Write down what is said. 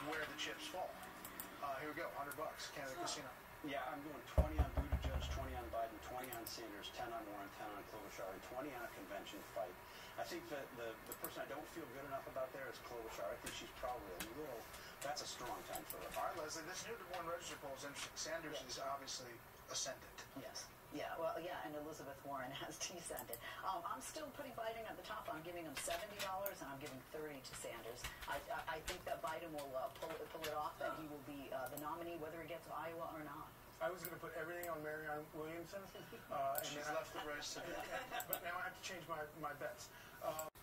where the chips fall. Here we go, $100, Canada Casino. Yeah, I'm going 20 on Buttigieg, 20 on Biden, 20 on Sanders, 10 on Warren, 10 on Klobuchar, and 20 on a convention fight. I think that the person I don't feel good enough about there is Klobuchar. I think she's probably a little, that's a strong time for her. All right, Leslie, this new Des Moines Register poll is interesting. Sanders is obviously ascendant. Yes. Yeah, well, yeah, and Elizabeth Warren has descended. I'm still putting Biden at the top. I'm giving him $70, and I'm giving $30 to Sanders. I think that Biden will pull it off, that he will be the nominee, whether he gets Iowa or not. I was going to put everything on Marianne Williamson. She's left the race. But now I have to change my bets.